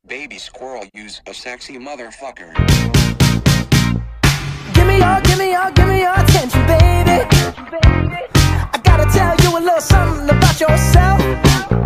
Baby squirrel, use a sexy motherfucker. Give me your attention, baby. I gotta tell you a little something about yourself.